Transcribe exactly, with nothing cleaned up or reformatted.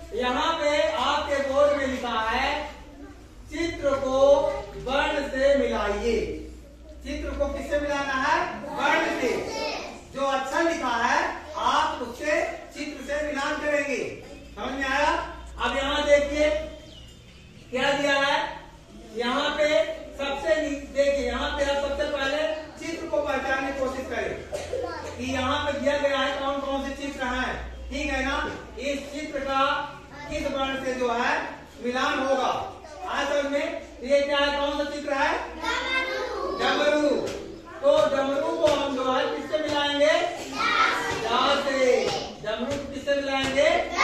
यहाँ पे आपके बोर्ड में लिखा है चित्र को वर्ण से मिलाइए। चित्र को किससे मिलाना है? वर्ण से। जो अच्छा लिखा है आप उससे चित्र से मिलान करेंगे। समझ में आया? अब यहाँ देखिए क्या दिया है। यहाँ पे सबसे देखिए, यहाँ पे आप सबसे पहले चित्र को पहचानने की कोशिश करें कि यहाँ पे दिया गया है कौन कौन से चित्र हैं। ठीक है ना? इस चित्र का किस वर्ण से जो है मिलान होगा। आज समझ में ये क्या है? कौन सा चित्र है? डमरू। तो डमरू को हम जो है किससे मिलाएंगे? डा से। डमरू को किससे मिलाएंगे?